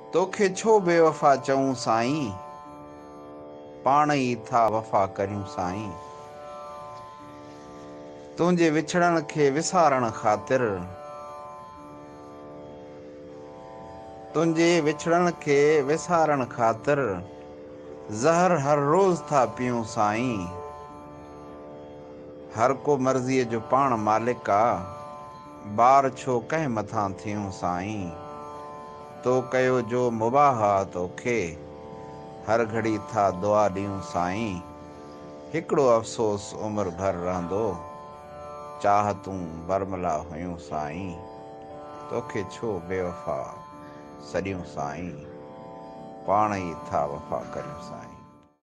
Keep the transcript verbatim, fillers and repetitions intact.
तोखे छो बेवफ़ा चऊं साईं, पाण ई था वफ़ा करियूं साईं। तुंहिंजे विछड़ण खे विसारण ख़ातिर, तुंहिंजे विछड़ण खे विसारण ख़ातिर ज़हर हर रोज़ था पियूं साईं। हर को मर्ज़ीअ जो पाण मालिक आ, बार छो कंहिं मथां थियूं साईं। तो कयो जो मुबाह आ तोखे, हर घड़ी था दुआ ॾियूं साईं। हिकिड़ो अफ़सोस उमिरि भर रहंदो, चाहतूं बरमला हुयूं साईं। तोखे छो बेवफ़ा सॾियूं साईं, पाण ई था वफ़ा करियूं साईं।